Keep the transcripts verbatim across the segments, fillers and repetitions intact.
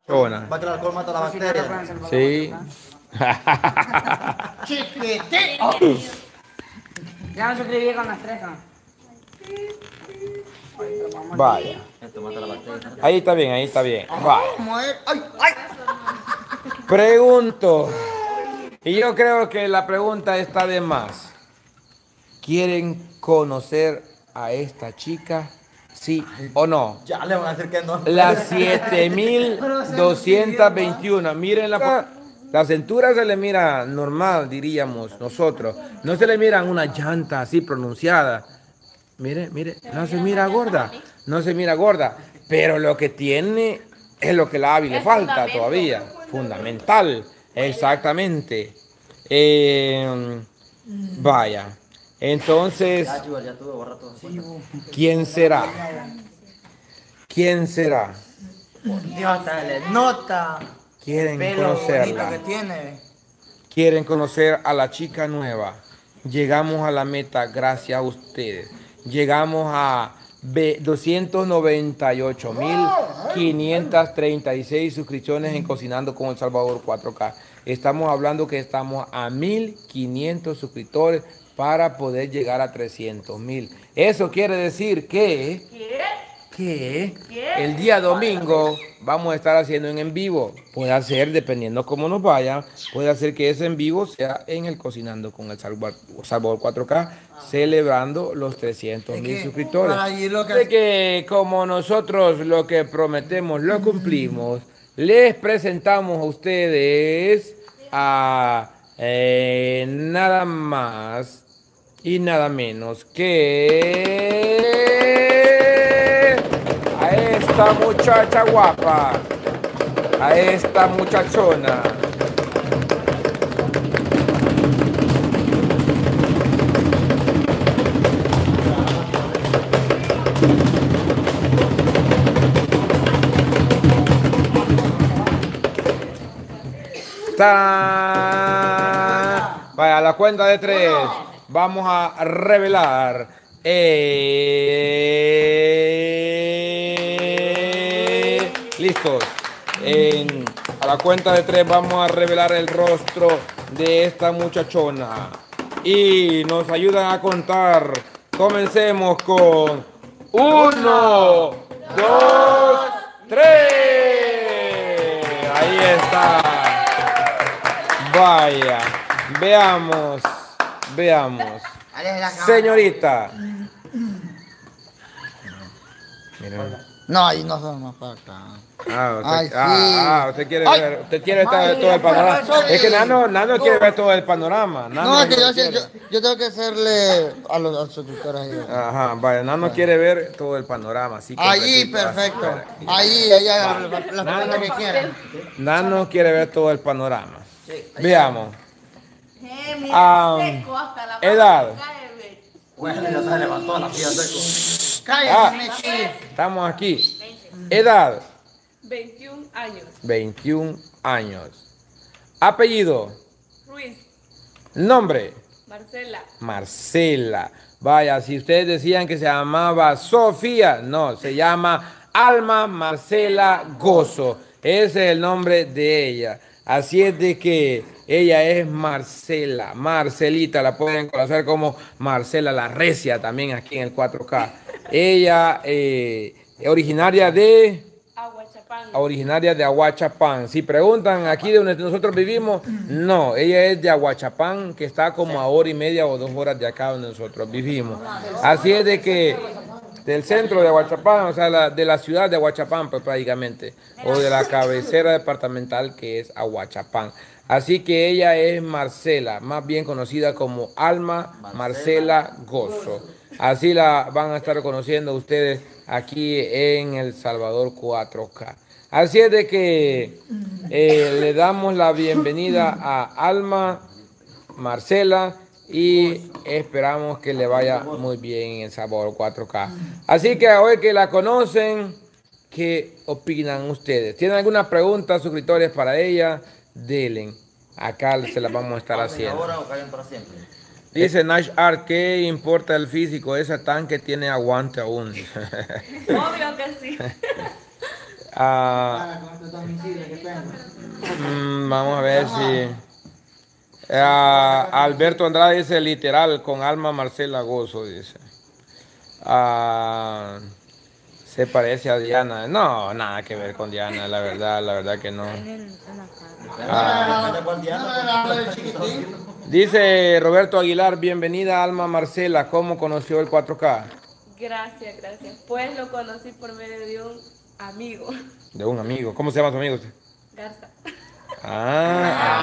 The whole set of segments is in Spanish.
Chona. Va a que el alcohol mata la bacteria. Sí. Chiquitito. Ya me suscribí con las tres, ¿no? Vaya. Esto mata la bacteria. Ahí está bien, ahí está bien. Vaya. ¡Ay, ay! Pregunto. Y yo creo que la pregunta está de más. ¿Quieren conocer a esta chica? ¿Sí o no? Ya le van a decir que no. La siete mil doscientos veintiuno. Miren la... La cintura se le mira normal, diríamos nosotros. No se le mira una llanta así pronunciada. Mire, mire, no se mira gorda. No se mira gorda. Pero lo que tiene es lo que la Abby le falta todavía. Fundamental. Exactamente. Eh, vaya. Entonces, Ya, Chuber, ya tuve, borra todo. ¿quién será? ¿Quién será? Dios, hasta le nota. ¿Quieren Pelo bonito conocerla? que tiene. Quieren conocer a la chica nueva. Llegamos a la meta gracias a ustedes. Llegamos a doscientos noventa y ocho mil quinientas treinta y seis suscripciones en Cocinando con El Salvador cuatro K. Estamos hablando que estamos a mil quinientos suscriptores para poder llegar a trescientos mil. Eso quiere decir que, que el día domingo vamos a estar haciendo en en vivo. Puede ser, dependiendo cómo nos vaya, puede hacer que ese en vivo sea en el Cocinando con El Salvador, Salvador cuatro K, celebrando los trescientos mil suscriptores. Ahí lo que- De que como nosotros lo que prometemos lo cumplimos, les presentamos a ustedes a eh, nada más y nada menos que a esta muchacha guapa, a esta muchachona. ¡Tan! Vaya, a la cuenta de tres vamos a revelar eh... listos. En- a la cuenta de tres vamos a revelar el rostro de esta muchachona y nos ayudan a contar. Comencemos con uno, dos, tres. Ahí está. Vaya, veamos, veamos. Señorita. Miren. No, ahí no son más para acá. Ah, usted, Ay, sí. ah, ah, usted quiere Ay. ver, usted quiere ver Ay, todo el panorama. pero eso Es que sí. Nano, Nano quiere ver todo el panorama. Nano No, es que no yo, quiere. yo, yo tengo que hacerle a los, a los suscriptores ahí. Ajá, vaya, Nano quiere ver todo el panorama. Así Ahí, completito. perfecto. A ver, aquí. Ahí, ahí, hagan las las preguntas que quieran. Nano quiere ver todo el panorama. Veamos. Eh, mira, Ah, seco hasta la edad. mano cae, ve. Bueno, ya se levantó la silla seco. Ah, Cállate, Messi. estamos aquí. Edad, veintiún años. veintiún años. Apellido, Ruiz, nombre, Marcela. Marcela. Vaya, si ustedes decían que se llamaba Sofía, no, se llama Alma Marcela Gozo. Ese es el nombre de ella. Así es de que ella es Marcela, Marcelita, la pueden conocer como Marcela la Recia también aquí en el cuatro K. Ella eh, es originaria de... Aguachapán. originaria de Aguachapán. Si preguntan aquí de donde nosotros vivimos, no, ella es de Aguachapán, que está como a hora y media o dos horas de acá donde nosotros vivimos. Así es de que del centro de Aguachapán, o sea, la- de la ciudad de Aguachapán, pues prácticamente, o de la cabecera departamental que es Aguachapán. Así que ella es Marcela, más bien conocida como Alma Marcela Gozo. Así la van a estar conociendo ustedes aquí en El Salvador cuatro K. Así es de que eh, le damos la bienvenida a Alma Marcela y esperamos que le vaya muy bien en El Salvador cuatro K. Así que hoy que la conocen, ¿qué opinan ustedes? ¿Tienen alguna pregunta, suscriptores, para ella? Denle. Acá se las vamos a estar haciendo. Ahora o caen para siempre. Dice Nash Art, ¿qué importa el físico? Ese tanque tiene aguante aún. Obvio que sí. Ah, mm, vamos a ver si... Ah, Alberto Andrade dice literal, con Alma Marcela Gozo, dice. Ah, se parece a Diana. No, nada que ver con Diana, la verdad, la verdad que no. Ah, dice Roberto Aguilar, bienvenida Alma Marcela, ¿cómo conoció el cuatro K? Gracias, gracias. Pues lo conocí por medio de un amigo. De un amigo, ¿cómo se llama su amigo usted? Garza. Ah,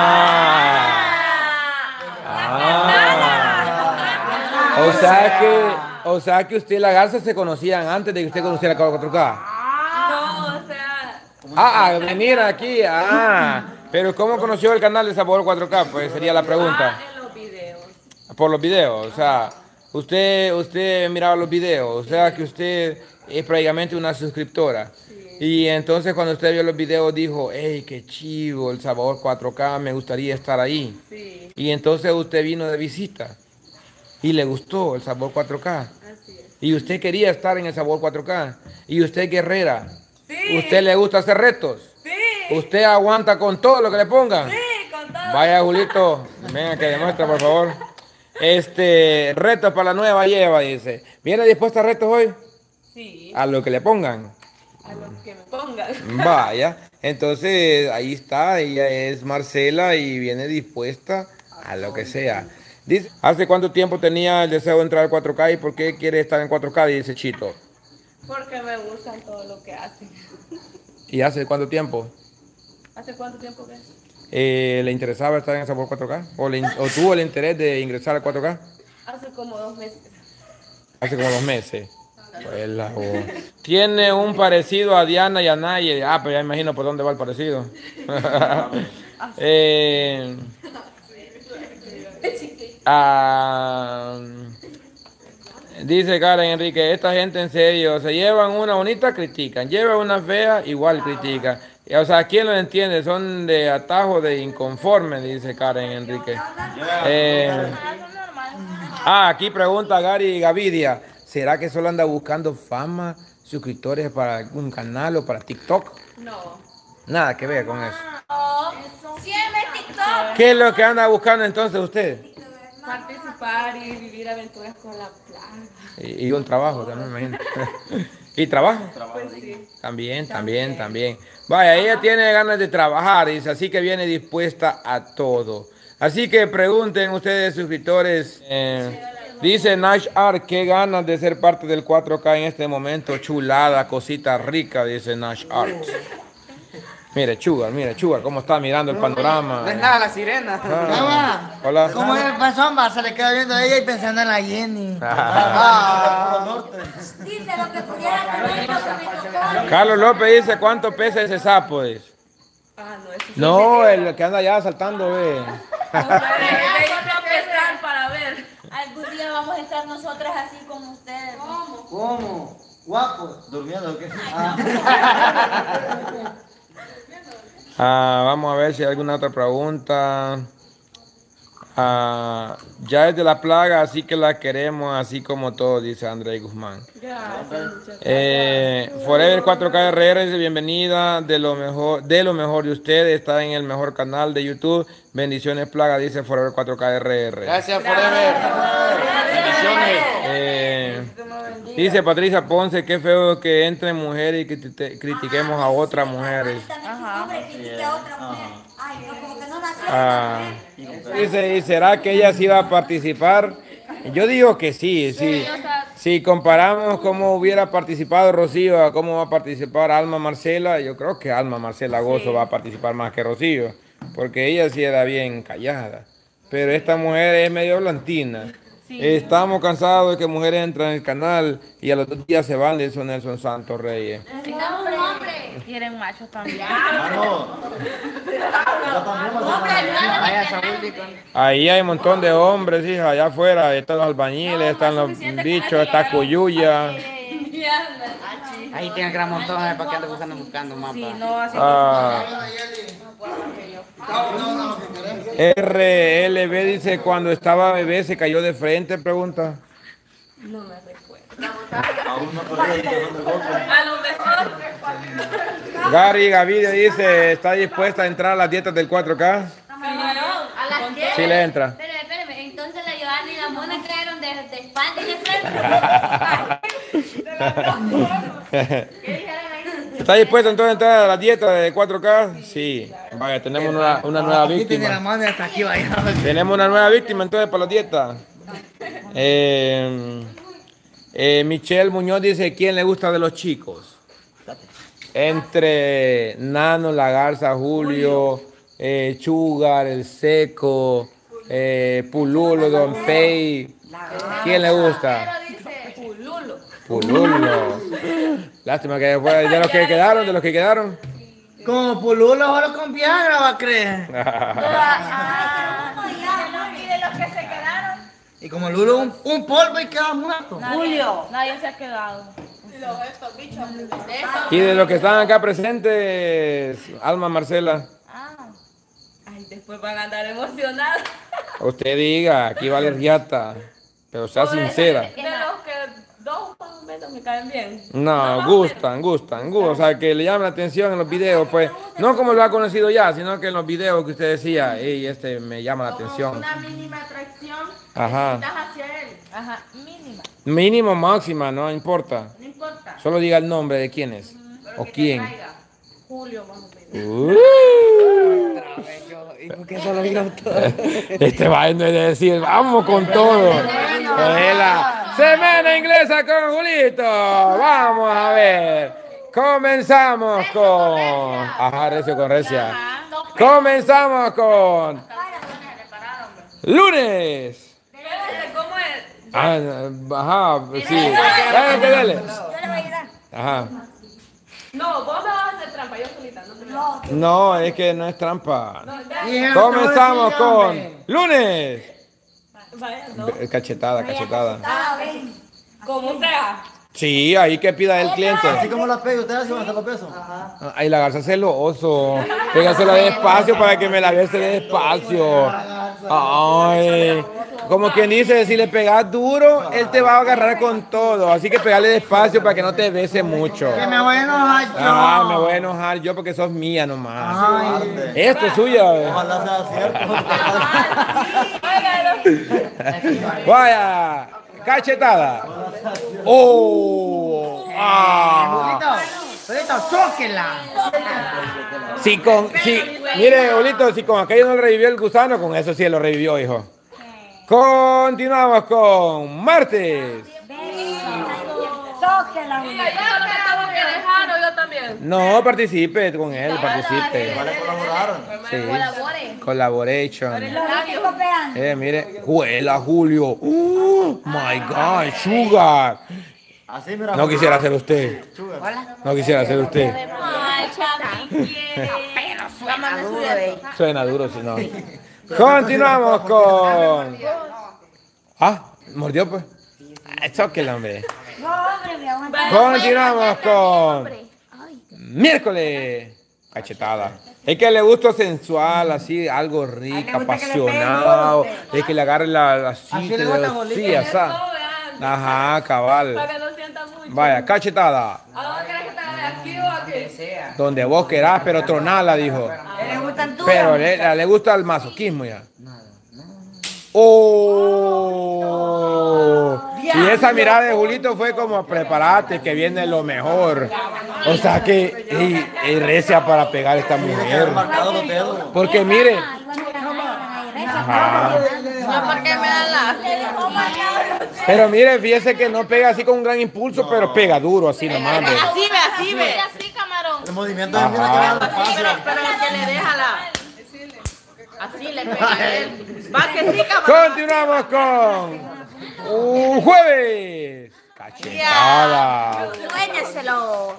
ah, ah. O sea que, o sea que usted y la Garza se conocían antes de que usted conociera el cuatro K. No, o sea... Ah, a venir aquí, ah. Pero ¿cómo conoció el canal de Sabor cuatro K? Pues sería la pregunta. Ah, en los videos. Por los videos, o sea, usted, usted miraba los videos, o sea que usted es prácticamente una suscriptora. Y entonces cuando usted vio los videos dijo, hey, qué chivo, el Sabor cuatro K, me gustaría estar ahí. Sí, Y entonces usted vino de visita y le gustó el Sabor cuatro K. así es. Y usted quería estar en el Sabor cuatro K. Y usted es guerrera. Sí. Usted le gusta hacer retos. Sí, Usted aguanta con todo lo que le pongan. sí, con todo. Vaya, Julito, venga que demuestra, por favor. Este, retos para la nueva lleva, dice. ¿Viene dispuesta a retos hoy? Sí, A lo que le pongan. a lo que me pongan. Vaya, entonces ahí está, ella es Marcela y viene dispuesta a lo que sea. Dice, ¿hace cuánto tiempo tenía el deseo de entrar al cuatro K y por qué quiere estar en cuatro K? Dice Chito. Porque me gustan todo lo que hacen. ¿Y hace cuánto tiempo ¿Hace cuánto tiempo que? eh, le interesaba estar en el Sabor cuatro K? ¿O, le, ¿O tuvo el interés de ingresar al cuatro K? Hace como dos meses. Hace como dos meses. Pues la voz. Tiene un parecido a Diana y a Naye. Ah, pero ya imagino por dónde va el parecido. eh, ah, dice Karen Enrique, esta gente en serio, se llevan una bonita, critican. Llevan una fea, igual critican. O sea, ¿quién lo entiende? Son de atajo de inconforme, dice Karen Enrique. Eh, ah, aquí pregunta Gary Gavidia. ¿Será que solo anda buscando fama, suscriptores para algún canal o para TikTok? No. Nada que ver con eso. Siempre TikTok. ¿Qué es lo que anda buscando entonces usted? Participar y vivir aventuras con la playa. Y, y un trabajo también, me imagino. ¿Y trabajo? Pues sí. También, también, también. Vaya, ella tiene ganas de trabajar, dice, así que viene dispuesta a todo. Así que pregunten ustedes, suscriptores. Eh, dice Nash Art, qué ganas de ser parte del cuatro K en este momento. Chulada, cosita rica, dice Nash Art. Mire, Chugar, mire, Chugar, cómo está mirando el panorama. No es nada la sirena. Ah, hola. ¿Cómo es el pasón? Va, se le queda viendo a ella y pensando en la Jenny. Ah. Dice lo que pudiera comer con su protocolo. Carlos López dice, ¿cuánto pesa ese sapo? Dice. Ah, no, eso sí. No, el que anda allá saltando, ve. No sé, de ir a pesar para ver. Algún día vamos a estar nosotras así como ustedes. ¿No? ¿Cómo? Guapos. ¿Durmiendo o qué? Ah, vamos a ver si hay alguna otra pregunta. Ah, ya es de la plaga, así que la queremos así como todos, dice André Guzmán. Gracias, muchas gracias. Eh, Forever cuatro K R R dice bienvenida, de lo mejor, de lo mejor de ustedes, está en el mejor canal de YouTube. Bendiciones plaga, dice Forever cuatro K R R. Gracias, Forever. Bendiciones. Eh, dice Patricia Ponce, qué feo que entren mujeres y que te- critiquemos a otras mujeres. Ajá. Hombre, critique a otra mujer. Ay, no, como que no nació Ah, esta mujer. dice, ¿y será que ella sí va a participar? Yo digo que sí, sí. Si comparamos cómo hubiera participado Rocío a cómo va a participar Alma Marcela, yo creo que Alma Marcela Gozo va a participar más que Rocío, porque ella sí era bien callada. Pero esta mujer es medio blantina. Estamos cansados de que mujeres entran en el canal y a los dos días se van de eso Nelson Santos Reyes. Necesitamos un hombre. Quieren machos también. Mano. Yo también me hace Vaya, Saúl, dico. Ahí hay un montón de hombres, hija, allá afuera. Están los albañiles, están los bichos, está Cuyuya. Ahí tiene el gran montón, ¿para qué anda buscando, buscando mapa? Sí, no, así Ah, R L B dice, cuando estaba bebé se cayó de frente, pregunta. No me recuerdo. Aún no corrió el teléfono del golpe. A lo mejor. Gary Gavidia dice, ¿está dispuesta a entrar a las dietas del cuatro K? Camarón, ¿a las qué? Sí le entra. Espérame, espérame. Entonces la Giovanna y la Mona crearon de, de espalda y de frente. ¿Qué dijeron ahí? ¿Está dispuesta entonces a entrar a la dieta de cuatro K? Sí. Vaya, tenemos una, una nueva Aquí tiene la víctima. mano y hasta aquí vaya. Tenemos una nueva víctima entonces para la dieta. Eh, eh, Michelle Muñoz dice, ¿quién le gusta de los chicos? Entre Nano, La Garza, Julio, eh, Chugar, El Seco, eh, Pululo, Don Pei. ¿Quién le gusta? Pululo. Pululo. Lástima que fue de los que quedaron, de los que quedaron. Como Pululo ahora con Viagra va a creer. ¿Y de los que se quedaron? Y como Lulo un, un polvo y queda muerto. Julio. Nadie se ha quedado. Y de los que están acá presentes, Alma Marcela, Ay, después van a andar emocionados. usted diga, aquí vale riata, pero sea sincera. De los que dos más o menos me caen bien. No, gustan, gustan, gustan. O sea, que le llaman la atención en los videos, pues, no como lo ha conocido ya, sino que en los videos que usted decía, hey, este me llama la atención. Una mínima atracción. Ajá. Estás hacia él. Ajá, mínima. Mínimo, máxima, no importa. No importa. Solo diga el nombre de quién es o quién. Julio más o menos. Uh. ¿Y por qué solo digo todo? Este vaina de decir, vamos con todo. Es la semana inglesa con Julito. Vamos a ver. Comenzamos con. Ajá, recio con recia. Comenzamos con. Lunes. Espérate, ¿cómo es? Ah, ajá, sí. Dale, que dale. Ajá. No, vos me vas a hacer trampa, yo solita, no te no. No, es que no es trampa. Dije, Comenzamos no, con hombre. lunes. Vaya, no. Cachetada, cachetada. Como sea. Sí, ahí que pida el cliente. Así como las pega, ustedes hacen hasta los pesos. Ay, la garza celoso. Pégasela despacio para que me la bese despacio. Ay. Como quien dice, si le pegas duro, él te va a agarrar con todo. Así que pegale despacio para que no te bese mucho. Que me voy a enojar yo. Ah, me voy a enojar yo porque sos mía nomás. Ay. Esto es suya. Ojalá sea cierto. Vaya, cachetada. Oh. Ah. Julito, Julito, zóquela. Si con, si, mire, Olito, si con aquello no le revivió el gusano, con eso sí lo revivió, hijo. Continuamos con martes. Zóquela, Mira, yo solo me tengo que dejar o yo también. No, participe con él, participe. Vale, colaboraron. Sí. colabore. Collaboration. Los únicos pegan. Eh, mire, juela, Julio. Oh my God, Sugar. Así, mira. No quisiera ser usted. No quisiera ser usted. Ay, chapi, Suena duro, si no. Continuamos con. Ah, mordió pues. Ah, chóquela, hombre. No, hombre, me aguanta. Continuamos con. Miércoles. Cachetada. Es que le gusta sensual, así, algo rico, apasionado. Es que le agarre la, la Así cita, le gusta sí, bolita. asá. Ajá, cabal. Para que no sienta mucho. Vaya, cachetada. ¿A dónde querés que te haga? ¿Aquí o aquí? Donde vos querás, pero tronala, dijo. Le gustan tú. Pero le, le gusta el masoquismo ya. Oh. Y esa mirada de Julito fue como prepárate que viene lo mejor. O sea que y, y recia para pegar a esta mujer. Marcado los dedos. Porque mire. Ajá. No, porque me dan la. Pero mire, fíjese que no pega así con un gran impulso, pero pega duro así nomás. ve. Así ve, así ve. Así, camarón. El movimiento de mira que Ajá. nada fácil. Pero que le deja la. Así le pega a él. Va que sí, camarón. Continuamos con un jueves. Cachetada. Suéñeselo.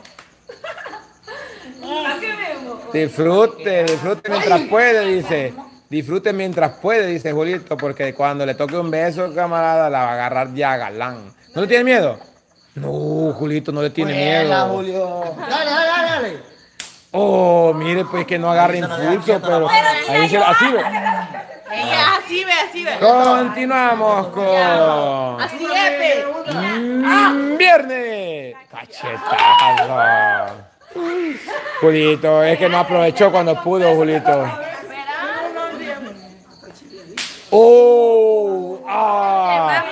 Aquí mismo. Disfrute, disfrute mientras puede, dice. Disfrute mientras puede, dice Julito, porque cuando le toque un beso, camarada, la va a agarrar ya galán. ¿No le tiene miedo? No, Julito, no le tiene Juela, miedo. Julio. Dale, dale, dale, dale. Oh, mire, pues que no agarre impulso, pero ahí se así ve. Ella así ve, así ve. Continuamos con Así es, ve. mm, viernes. Cachetazo. Julito, es que no aprovechó cuando pudo, Julito. Oh, ah.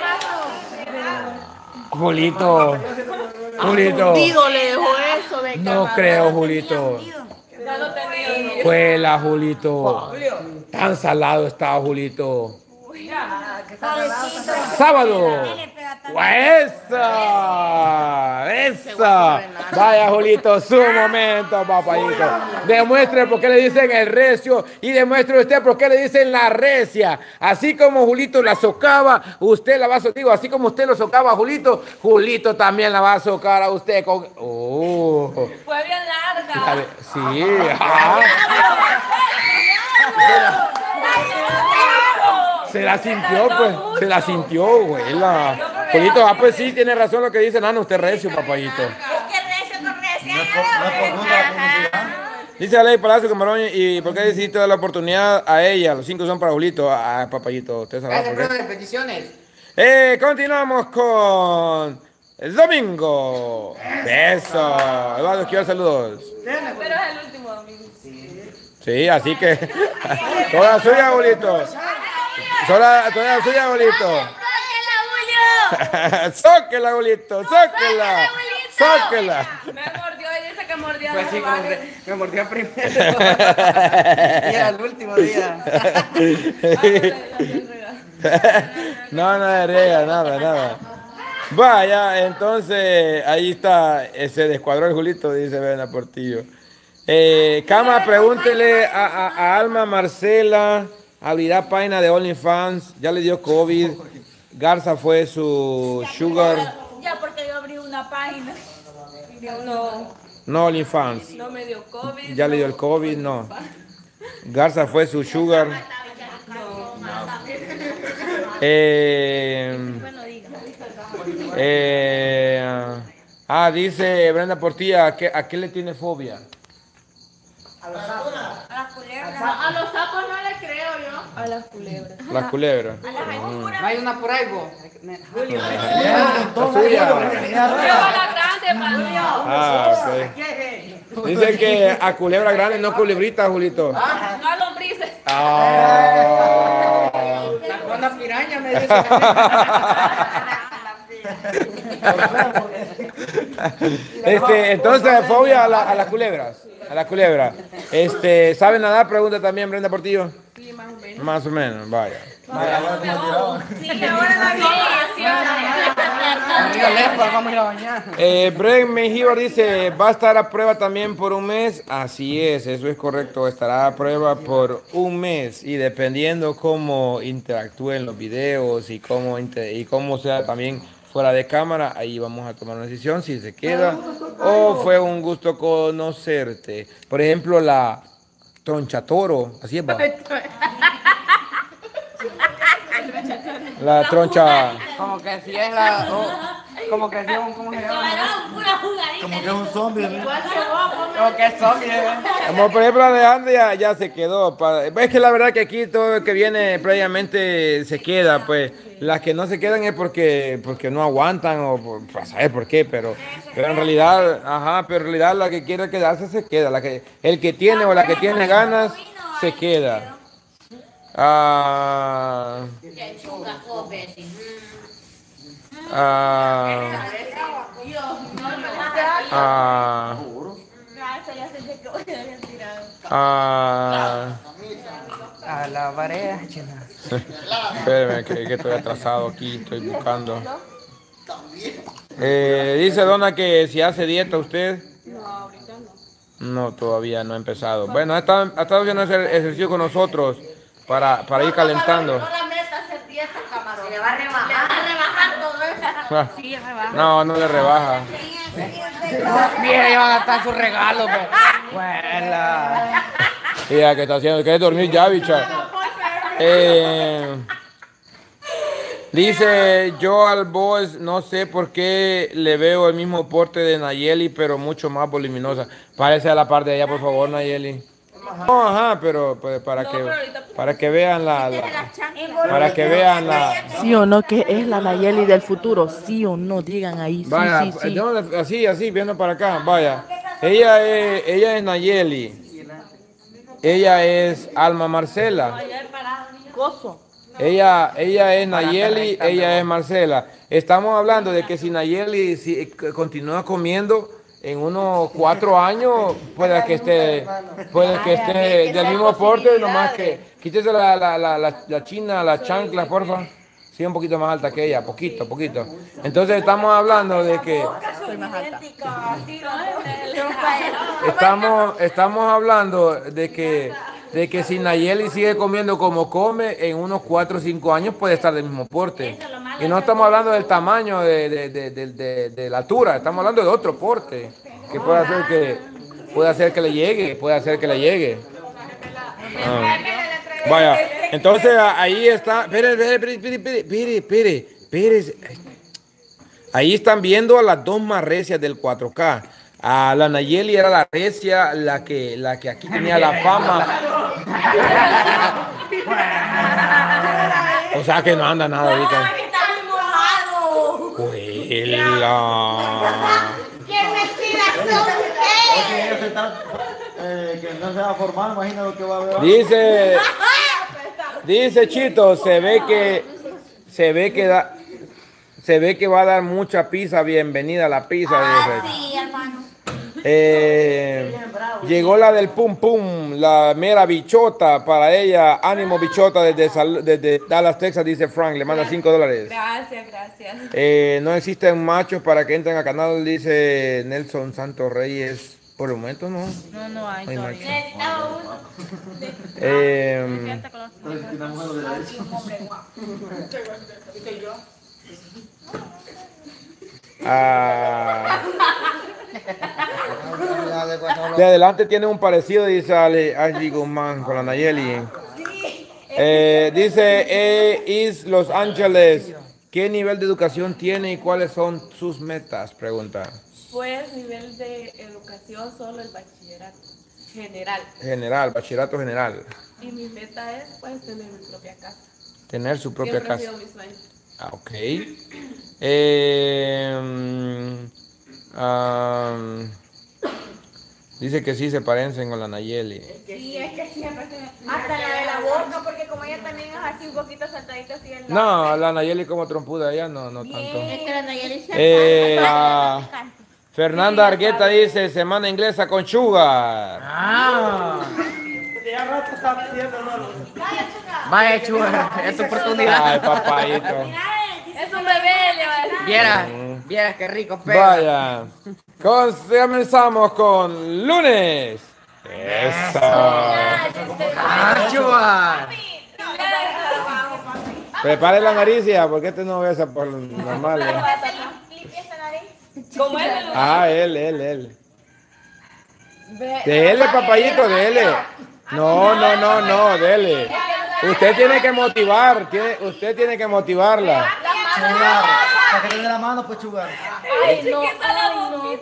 Julito. Julito. Hundido le dejó eso, ve. No creo, Julito. Ya lo tenía. Juela, Julito. Tan salado estaba, Julito. Sábado. ¡Esa! ¡Esa! Vaya, Julito, su momento, papayito. Demuestre por qué le dicen el recio y demuestre usted por qué le dicen la recia. Así como Julito la socava, usted la va a socar. Así como usted lo socava a Julito, Julito también la va a socar a usted con... Oh. Fue bien larga. Sí, ajá. Se la sintió, pues. Se la sintió, abuela. Julito, ah, pues sí, tiene razón lo que dice Nana. Usted es recio, papayito. No es por, no es por gusto la publicidad. Dice Aley Palacio Camarón, ¿y por qué decidiste dar la oportunidad a ella? Los cinco son para Julito. Ah, papayito, usted sabe Gracias, por prueba qué. de peticiones. Eh, continuamos con el domingo. Eso. Eduardo, quiero saludos. Pero es el último domingo. Sí, así que toda suya, Julito. Toda, toda suya, Julito. Sóquela, Julito, sóquela. Sóquela. Me mordió y dice que mordió. Pues a sí, los como varios. que me mordió primero. Y era el último día. No, no se riega, nada, nada. Vaya, entonces ahí está, eh, se descuadró el Julito, dice Bena Portillo. Eh, Cama, pregúntele a, a- a Alma Marcela, abrirá página de OnlyFans, ya le dio COVID. Garza fue su sugar, Ya porque yo abrí una página. No, no OnlyFans. no me dio COVID. Ya le dio el COVID, no. Garza fue su sugar. Eh, eh, ah, dice Brenda Portilla, ¿a qué, a qué le tiene fobia? A los sapos no le creo yo. A las culebras. Las culebras. No hay una por ahí, vos. La suya. Yo a la grande, padre. Ah, ok. Dicen que a culebra grande, no culebrita, Julito. No a lombrices. Ah. Sacó una piraña, me dice. Este, entonces, fobia a, la- a las culebras. A las culebras. Este, ¿sabe nadar? Pregunta también Brenda Portillo. Sí, más o menos. Más o menos, vaya. Sí, ahora la Amigo Leopard, vamos a ir a bañar. Eh, Bren Mengíbar dice, va a estar a prueba también por un mes. Así es, eso es correcto. Estará a prueba por un mes y dependiendo cómo interactúe en los videos y cómo, inter- y cómo sea también fuera de cámara, ahí vamos a tomar una decisión si se queda o fue un gusto conocerte. Por ejemplo, la Troncha Toro, así es, va. La troncha. Como que si es la. oh, como que si es un. ¿Cómo se llama? Como que es un zombie. ¿no? Como que es zombie. ¿eh? Como por ejemplo Alejandra ya, ya se quedó. pa- Es que la verdad que aquí todo el que viene previamente se queda, pues. Las que no se quedan es porque, porque no aguantan o por, para saber por qué, pero, pero en realidad, ajá, pero en realidad la que quiere quedarse se queda. La que, el que tiene o la que tiene ganas se queda. Ah, ah, ah, ah, A la pared, china. espérame, que, que estoy atrasado aquí, estoy buscando. Eh, dice Donna que si hace dieta usted. No, ahorita no. No, todavía no ha empezado. Bueno, ha estado, ha estado haciendo ese ejercicio con nosotros para, para ir calentando. No la meta a hacer dieta, camarón. Le va a rebajar. Le va a rebajar todo eso. Sí, rebaja. No, no le rebaja. Mira, iban a gastar su regalo, pues. Buena. Mira, ¿qué está haciendo? ¿Quieres dormir ya, bicha? Eh, Dice yo al boss, no sé por qué le veo el mismo porte de Nayeli, pero mucho más voluminosa. Parece a la par de ella, por favor, Nayeli. No, ajá, pero pues, para que para que vean la, la- para que vean la Sí o no, que es la Nayeli del futuro. Sí o no, digan ahí. Sí, vaya, sí, sí. no, así, así, viendo para acá, vaya. Ella es, ella es Nayeli. Ella es Alma Marcela. Coso. Ella, ella es Nayeli, ella es Marcela. Estamos hablando de que si Nayeli si, continúa comiendo en unos cuatro años, puede que esté, puede que esté del mismo porte, nomás que quítese la, la, la, la, la china, la chancla, porfa. Sí, un poquito más alta que ella, poquito, poquito. Entonces estamos hablando de que estamos, estamos hablando de que de que si Nayeli sigue comiendo como come, en unos cuatro o cinco años puede estar del mismo porte. Y no estamos hablando del tamaño de, de, de, de, de- de la altura, estamos hablando de otro porte que puede hacer que puede hacer que le llegue, puede hacer que le llegue. Ah. Vaya, entonces ahí está. Espere, espere, espere, espere, espere, espere, espere. Ahí están viendo a las dos más recias del cuatro K. A la Nayeli era la recia, la que, la que aquí tenía la fama. O sea que no anda nada ahorita. Huela. ¡Qué respiración! Si ella se está, eh, que no se va a formar, imagina lo que va a ver. Dice, dice Chito, se ve que, se ve que da, se ve que va a dar mucha pizza, bienvenida a la pizza. Ah, dice. sí, hermano. Eh, llegó la del pum pum, la mera bichota para ella. Ánimo bichota desde, Sal- desde Dallas, Texas, dice Frank. Le manda cinco dólares. Gracias, gracias. Eh, no existen machos para que entren al canal, dice Nelson Santos Reyes. Por el momento no. No, no hay Hay todavía. Necesitaba uno. Eh, ah, de adelante tiene un parecido, dice Ale- Ashley Guzmán con la Nayeli. Eh, dice eh, Is Los Ángeles. ¿Qué nivel de educación tiene y cuáles son sus metas? Pregunta. Pues nivel de educación solo el bachillerato general. General, bachillerato general. Y mi meta es pues tener mi propia casa. Tener su propia Siempre ha casa. sido mi sueño. Ah, ok. Eh, mm, ah, dice que sí se parecen con la Nayeli. Sí, es que siempre se me... Hasta la de la boca, porque como ella también es así un poquito saltadita así en la... No, la Nayeli como trompuda, ella no, no tanto. Es que la Nayeli se... Eh, ah, Fernanda Argueta dice semana inglesa con Sugar. Ah. Vaya, chuga, es tu oportunidad. Ay, papayito. Es un bebé, le va a decir. Vieras, vieras qué rico pega. Vaya. Con- comenzamos con lunes. Eso. Ah, chuga. Prepare la nariz ya, porque este no besa por lo normal. ¿eh? Como él me lo Ah, él, él, él. Dele, papayito, dele. No, no, no, no, dele. Usted tiene que motivar, tiene, usted tiene que motivarla. Chugar, para que te dé la mano, pues chugar. Ay, no, ay,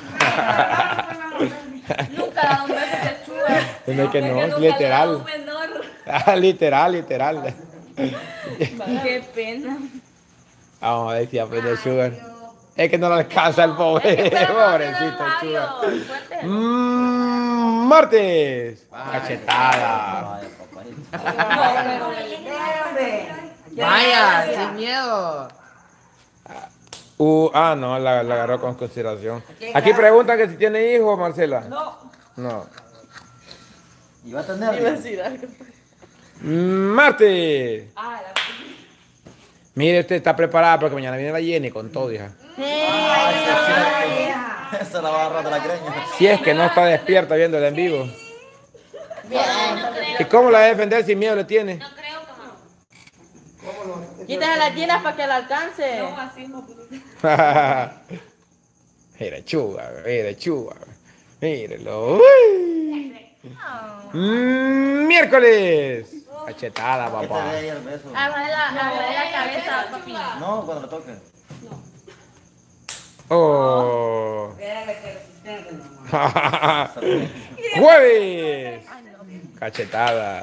no. Nunca da un beso de chuga. Tiene que no, Porque es nunca le da literal. un menor. Ah, literal, literal. Qué pena. Vamos a ver si aprende Sugar. Es que no le alcanza el pobre, pobrecito Sugar. Mm, martes. Cachetada. Vaya, sin miedo. Uh, ah, no, la, la agarró con consideración. Aquí preguntan que si tiene hijos, Marcela. No. No. Y va a tener. Martes. Ah, la... Mire, usted está preparada porque mañana viene la Jenny con todo, hija. Esa la va a agarrar de la greña. Si es que no está despierta viéndola en vivo. ¿Y cómo la va a defender sin miedo le tiene? No creo que... Quítese las llenas para que la alcance. No, así no. Mire, chuga, mire, chuga. Mírelo. Uy. Mm, miércoles. Cachetada, ¿Qué te papá. dé ahí el beso? Agarra la, agarra la cabeza, papi. No, cuando le toque. Oh. Jueves. Cachetada.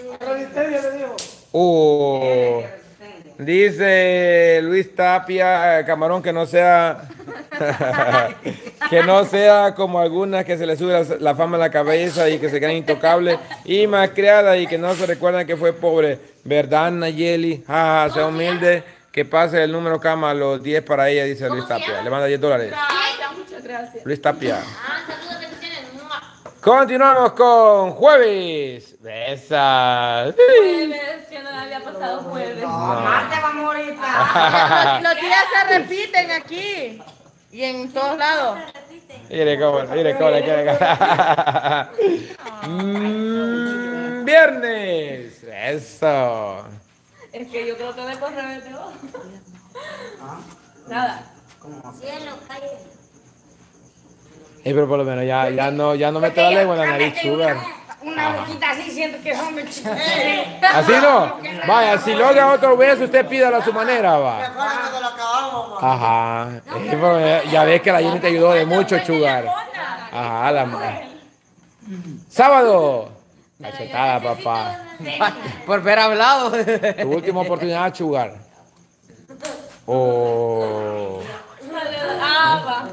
Oh. Dice Luis Tapia, eh, camarón, que no sea que no sea como algunas que se le sube la, la fama a la cabeza y que se creen intocables y más criada y que no se recuerdan que fue pobre. ¿Verdad, Nayeli? Jaja, sea humilde, que pase el número cama a los diez para ella, dice Luis Tapia. Le manda diez dólares. Muchas gracias. Luis Tapia. Ah, saludos, bendiciones. ¡Mua! Continuamos con jueves. Besas. Jueves, que no había pasado jueves. Marte vamos ahorita. Los, los días se repiten aquí y en todos lados. Mire cómo, mire cómo le queda. Mm, Viernes. Eso. Es que yo creo que después rebelde. Nada. Eh, pero por lo menos ya, ya no, ya no mete la lengua en la nariz, sugar. Una boquita así siento que son Así no. Vaya, si logra otro beso, usted pídalo a su manera, va. Cuando lo acabamos, mamá. Ajá. Eh, pero ya- ya ves que la Jenny te ayudó de mucho, sugar. Ajá, la sábado. Cachetada, papá. Por ver hablado. Tu última oportunidad, sugar. Oh. Ah, va.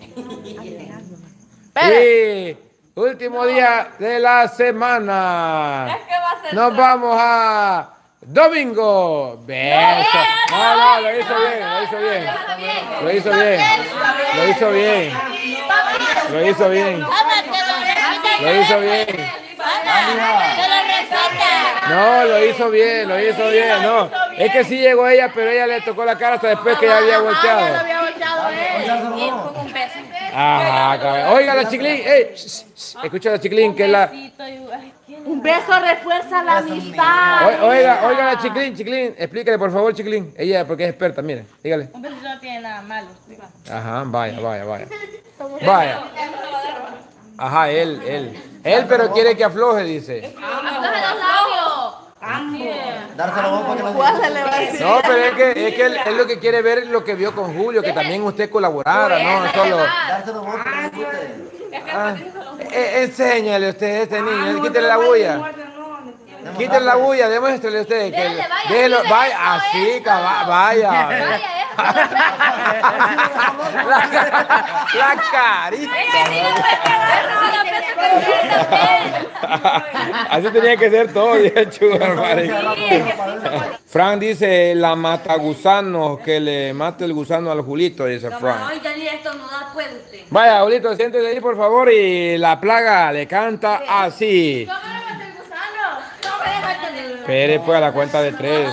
Y último día de la semana. Es que va a ser. Nos vamos a domingo. Beso. No, no, lo hizo bien, lo hizo bien. Lo hizo bien. Lo hizo bien. Lo hizo bien. Lo hizo bien. No, lo hizo bien, lo hizo bien. No, es que sí llegó ella, pero ella le tocó la cara hasta después que ya había volteado. Había volteado él. Y con un beso. Ajá, cabrón. Oiga la chiclín. Ey, shh, shh, escucha la chiclín que es la. Un beso refuerza la amistad. O- Oiga, oiga la chiclín, chiclín. Explícale por favor, chiclín. Ella porque es experta, mire. Dígale. Un besito no tiene nada malo. Ajá, vaya, vaya, vaya. Vaya. Ajá, él, él. Él, pero quiere que afloje, dice. Afloje los labios. Dárselo vos para que lo No, pero es que, es que él, él lo que quiere ver es lo que vio con Julio, que también usted colaborara, no solo. Dárselo vos para que lo disfrute. Ah, eh, enséñale usted a este niño, quítale la bulla. Quítale la bulla, demuéstrele usted. Que, Dele, vaya, déjelo- dile, vaya, eso, así, eso. caba- vaya. Vaya, eso. La, ca- la carita. Así tenía que ser todo, dice el Sugar Mari. Frank dice, la mata gusano, que le mate el gusano al Julito, dice Frank. Ay, ya ni esto no da, puede usted. Vaya, Julito, siéntese ahí, por favor, y la plaga le canta así. ¿Cómo le mata el gusano? ¿Cómo le mata el gusano? Espere, pues, a la cuenta de tres.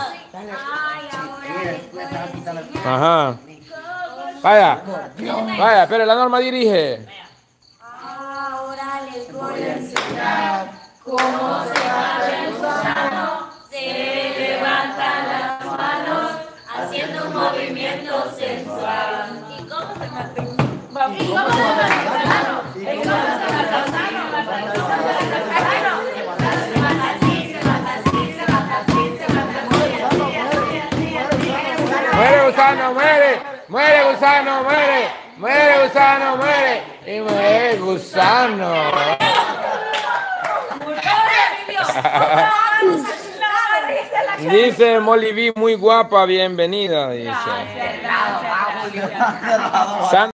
Ajá. Vaya, vaya, espere, la Norma dirige. Ahora les voy a enseñar cómo se mata el gusano. Se levantan las manos haciendo un movimiento sensual. ¿Y cómo se mata el gusano? ¿Y cómo se mata el gusano? ¿Y cómo se mata el gusano? Se mata así, se mata así, se mata así, se mata así. Muere gusano, muere, muere gusano, muere, muere gusano, muere, y muere gusano. Dice Molly B, muy guapa, bienvenida, dice. Gracias, gracias. San-